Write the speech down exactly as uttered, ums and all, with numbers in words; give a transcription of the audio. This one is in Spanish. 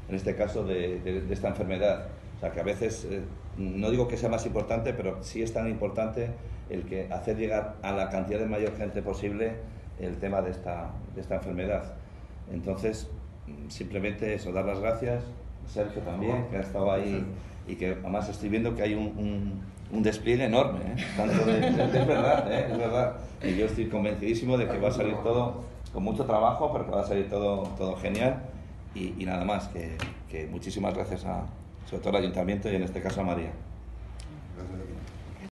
en este caso, de, de, de esta enfermedad. O sea, que a veces, eh, no digo que sea más importante, pero sí es tan importante el que hacer llegar a la cantidad de mayor gente posible el tema de esta, de esta enfermedad. Entonces, simplemente eso, dar las gracias, Sergio también, que ha estado ahí, y que además estoy viendo que hay un, un, un despliegue enorme, ¿eh? Tanto de, de, es verdad, ¿eh? Es verdad. Y yo estoy convencidísimo de que va a salir todo con mucho trabajo, pero que va a salir todo, todo genial. Y, y nada más, que, que muchísimas gracias a, sobre todo al Ayuntamiento y en este caso a María. Gracias.